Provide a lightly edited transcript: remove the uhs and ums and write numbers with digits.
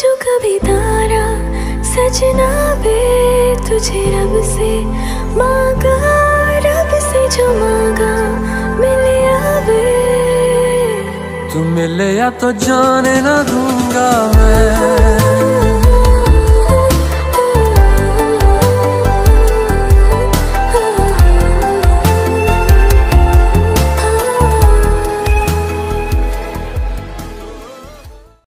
जो कभी तारा सजना बे तुझे रब से मांगा, रब से जो मांगा मिले आवे। तू मिले या तो जाने ना दूंगा मैं।